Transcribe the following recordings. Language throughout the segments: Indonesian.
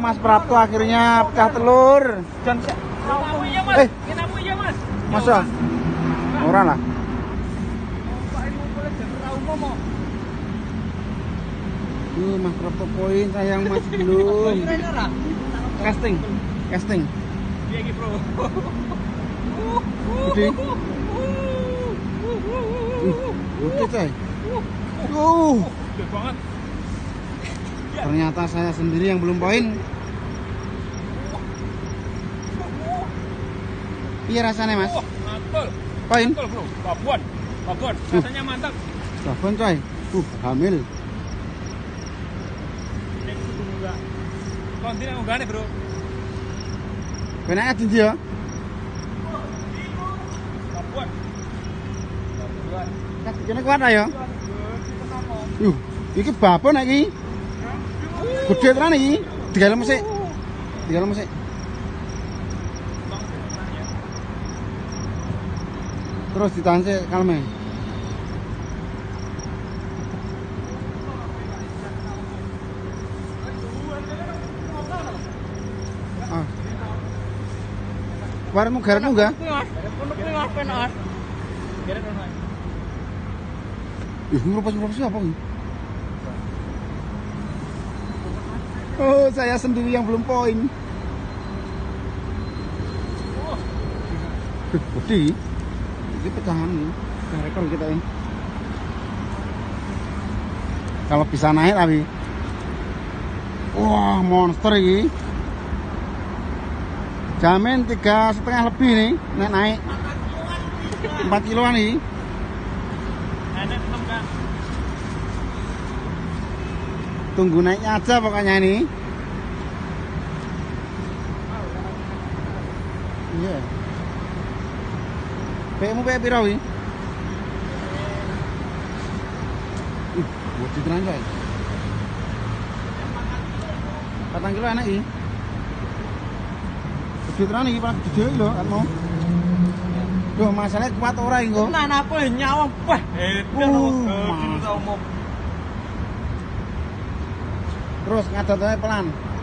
Mas Prapto akhirnya pecah telur. Dan ya Mas. Kenapa ya Mas? Masa? Ora lah. Mas Prapto poin sayang Mas belum. Casting. Iya iki, Bro. Gede. Gede coy. Gede banget. Ternyata saya sendiri yang belum poin. Iya rasanya Mas? Mantul. Poin? Mantul, Bro. Babon. Rasanya mantap. Babon coy. Hamil. Kontin yang enggak nih, Bro. Kenapa tinggi ya? Babon. Kene kuat ayo. Iki babon iki. Gede tenan iki. Digalem sik. Terus ditahan sik kalme. Warmu garmu enggak? Ngeropos apa ini? Oh, saya sendiri yang belum poin. Gede. Ini pecahan nih. Rekor kita ini. Kalau bisa naik tapi. Wah, monster ini. Jamin 3,5 lebih nih, naik 4 kiloan nih. Tunggu naiknya aja pokoknya ini. Iya. PMU PE piro iki? Gede tenan coy. 4 kilo enak iki. Gede tenan iki, paling gede lho, kan mau. Duh, masalahnya kuat ora iki kok. Nah, aku nyawang. Wah, Terus ngadotnya pelan.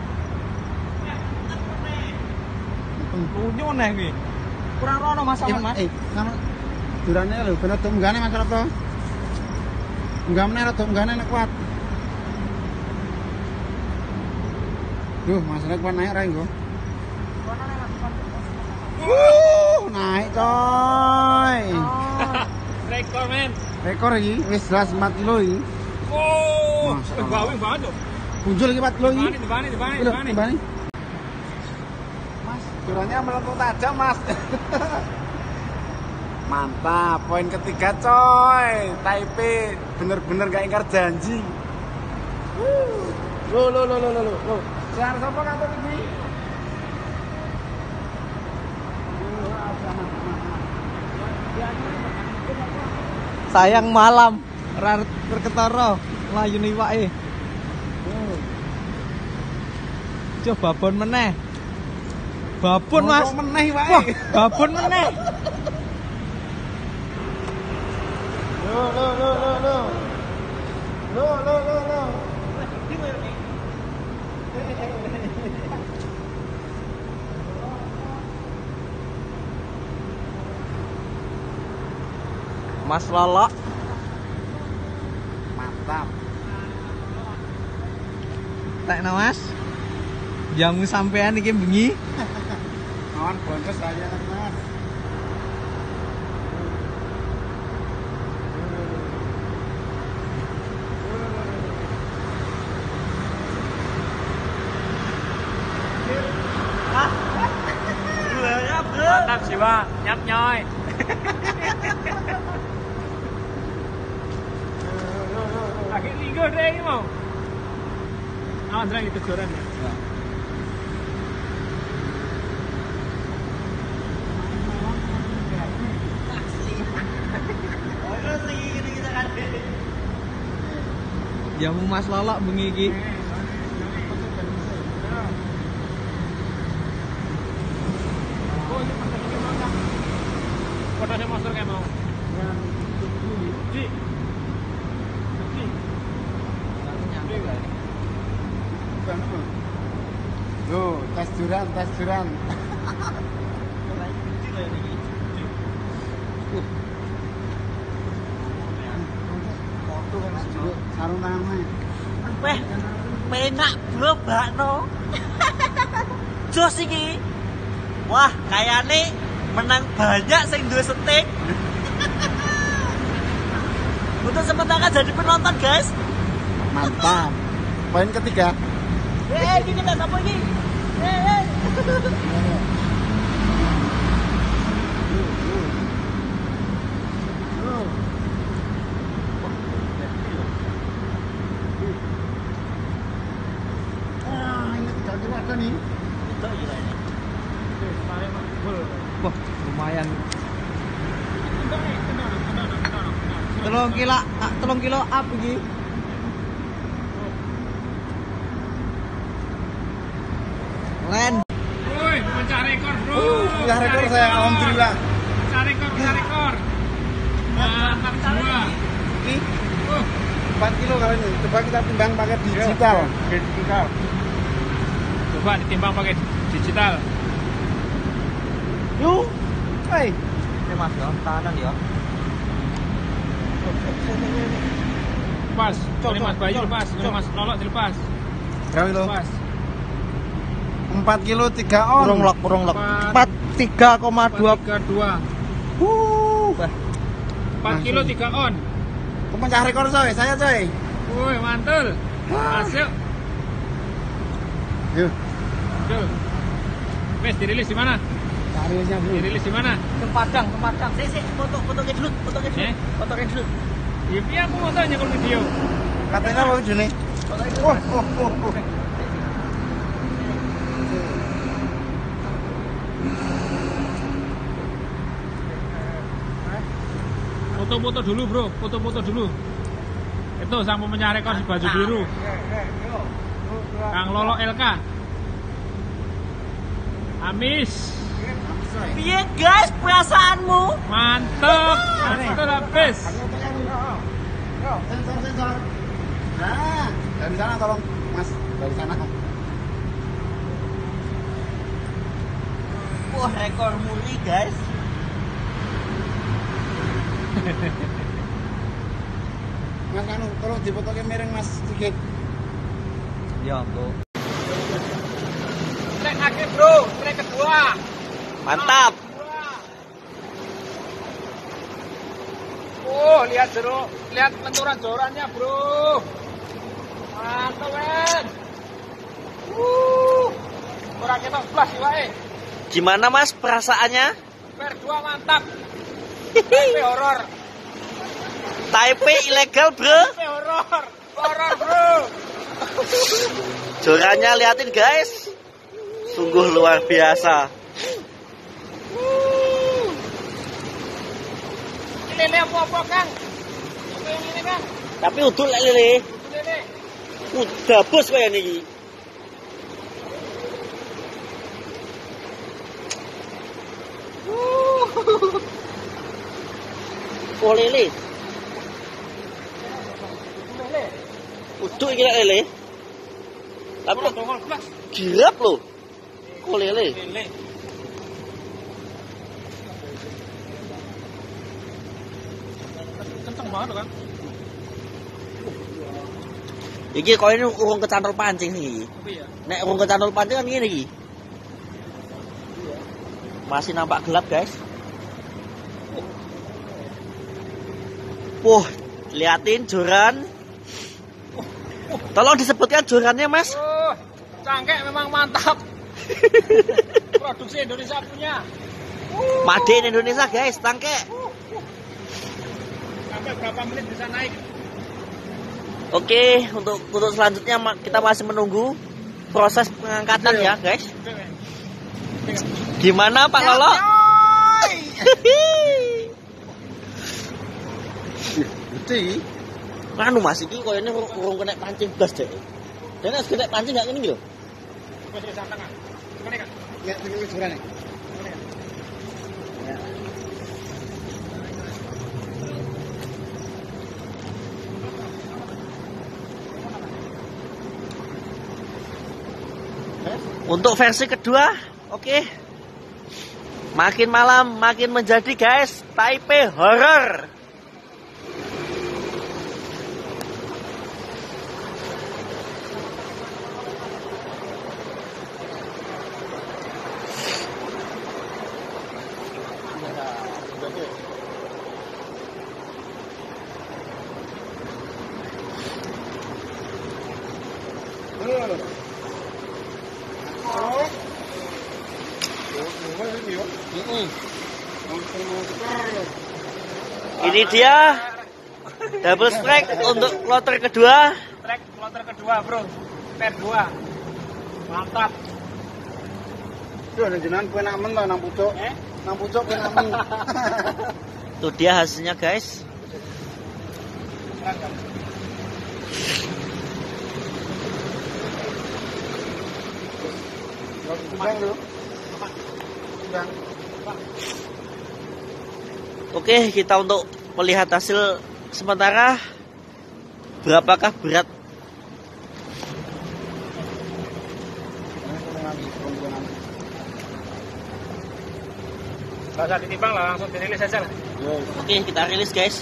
Lunyo neh iki. Kurang rono Mas Mas. Sama durane lho, ben ado enggane Mas Prapto. Enggak meneh ado enggane nek kuat. Duh, masalahnya kuat naik ra engko. Naik coy. Rekor men. Rekor iki wis jelas 4 kilo iki. Oh, gawing banget tuh. Muncul iki 4 kilo iki. Dibani. Mas, duranya melengkung tajam, Mas. Mantap, poin ketiga coy. Taipei bener-bener gak ingkar janji. Loh. Siar sapa kantor iki? Sayang malam. Terketara nglayuni wae. Coba babon meneh. Babon Mas. Meneh wae. Wah, babon meneh. Loh. Mas Lolo. Mantap. Tekno Mas. Jamu sampean iki bengi. Kawan boncos aja Mas. Mantap jiwa, nyap nyoy. Lagi linggo deh ini mau. Awan terang itu joran ya. Jamu Mas Lolok bengi iki. Fotonya monster kayak mau. Di. Tas juran, tas juran. Sarung tangannya. Weh, penak bro bakno. Jos iki. Wah, kayane menang banyak sing duwe steak. Untuk sementara jadi penonton, guys. Mantap. Poin ketiga. Ini kita sapa iki? Ini 3 kilo ada nih. Itu gila ini. Wah, lumayan. Telung kilo up iki. Len. Woi, pecah rekor, Bro. Pecah rekor saya, alhamdulillah. Pecah rekor. Mantap semua. Ini 4 kilo kali ini. Coba kita timbang pakai digital. Coba ditimbang pakai digital. Yuk. Hei. Ini Mas, yo, tahanan yo. Lepas. Ini Mas Bayu lepas. Ini Mas Lolok dilepas. Berapa kilo? Lepas. 4 kilo 3 on. Kurang lock. 3,2. 4 kilo 3 on. Pemecah rekor coy, saya coy. Woi, mantul. Masuk. Yuk. Yuk. Wes dirilis di mana? Carinya dulu. Dirilis di mana? Ke Padang. Sik, foto dulu. Fotoin dulu. Ya piye aku mau tanya kalau video. Katanya apa ujungnya? Wah. Foto-foto dulu, Bro. Foto-foto dulu. Itu sang pemecah rekor di baju biru. Kang Lolo LK. Amis. Piye guys perasaanmu? Mantap. Mantul habis. Sensor. Nah, dari sana tolong, Mas. Dari sana. Wah, rekor muri guys. Mas Kanu, tolong dipotoke miring Mas sedikit. Ya, Bu. Trek akhir, Bro. Trek kedua. Mantap. Oh, lihat lenturan jorannya, Bro. Mantap, men. Orang kita plus wae. Gimana Mas perasaannya? Per 2 mantap. Taipei horor. Taipei ilegal, Bro. Taipei horor. Horor, Bro. Jorannya liatin, guys. Sungguh luar biasa. Lele apa Kang? Ini Kang. Tapi udul lek lele. Lele. Udah bos kaya niki. Oh lele. Lele. Uduk iki lek lele. Tapi Tongol plus. girap loh. Oh lele. Lele. Kenceng banget kan? Iki koyo ini urung kecantol pancing iki. Tapi ya. Nek urung kecantol pancing kan ngene iki. Masih nampak gelap, guys. Wah, liatin joran. Tolong disebutkan jorannya, Mas. Oh, cangkek memang mantap. Produksi Indonesia punya. Made in Indonesia, guys, tangke. Sampai berapa menit bisa naik? Oke, untuk selanjutnya kita masih menunggu proses pengangkatan ya, guys. Gimana Pak Lolo? Gede. Anu Mas iki koyone urung kena pancing blas deh. Dene wis kena pancing gak ngene iki lho. Masih di tengah. Gimana kan? Ya, ini jurane. Ya. Untuk versi kedua, oke. Makin malam makin menjadi guys, Taipei horror. Ini dia double strike untuk kloter kedua. Trek kloter kedua, bro. Pair 2. Mantap. Tuh, ada jenengan kue namen lah, nang pucuk. Nang pucuk kue namen. Tuh dia hasilnya guys. Bang dulu. Bang. Oke, kita untuk melihat hasil sementara. Berapakah berat? Gak usah ditimbang lah, langsung dirilis aja lah. Oke, kita rilis guys.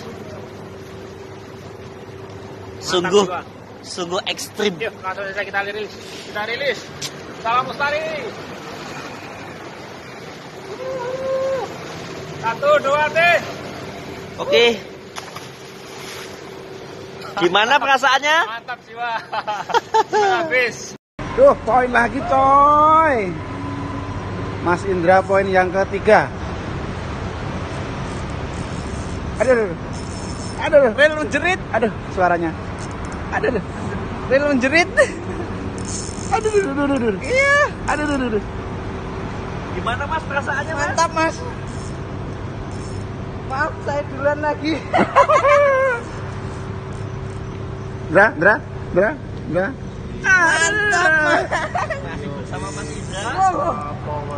Mantap, Sungguh ekstrim. Yuk, langsung saja kita rilis. Kita rilis. Salam Mustari. 1, 2, 3. Oke. Gimana perasaannya? Mantap jiwa. Habis. Duh, poin lagi coy. Mas Indra poin yang ketiga. Aduh. Aduh, rel menjerit. Aduh, suaranya. Aduh. Rel menjerit. Aduh. Iya. Aduh. Gimana Mas perasaannya Mas? Mantap, Mas. Maaf, saya duluan lagi. Dra. Mantap, Mas. Masih bersama Mas Indra. Power.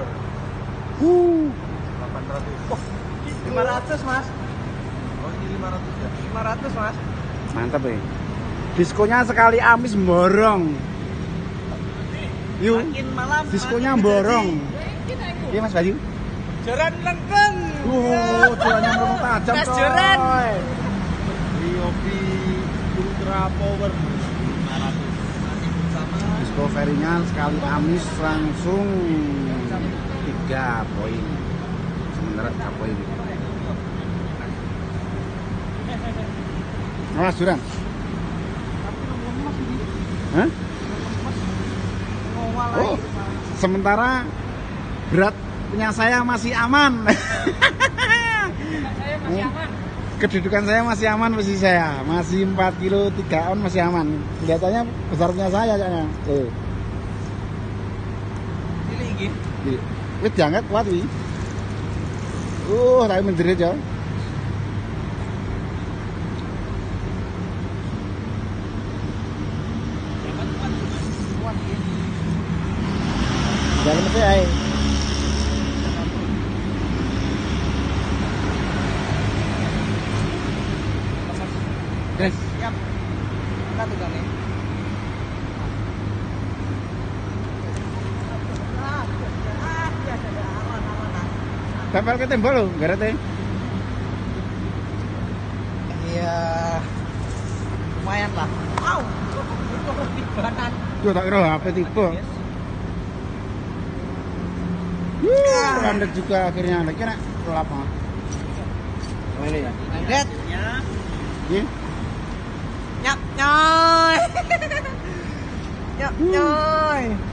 500 Mas. Oh, ini 500 ya? 500 Mas. Mantap ya. Diskonya sekali amis borong. Yuk, Makin malam diskonya makin borong. menjadi- Iya Mas Bayu. Joran lengkeng. Jualannya mereka tajam Mas coy. Joran. Ryobi Ultra Power 500. Disko ferinya sekali amis langsung 3 poin. Sementara 3 poin. Mas Juran. Hah? Oh, sementara berat punya saya masih aman. Saya masih aman. Kedudukan saya masih aman, posisi saya masih 4 kilo 3 on masih aman. Kelihatannya besarnya saya kayaknya. Pilih iki. Wis diangkat kuat wi. Tapi menjerit ya. Dalam saya ae. Guys, Siap. Kita tukangnya. tempel ke tembok lho, garete. Iya. Lumayan lah. Au. Itu lebih banan. Yo tak kira HP tipe. Landek juga akhirnya. Kira apa? Oh ini ya. Landet. Ini? Nyap nyoy. Nyap nyoy.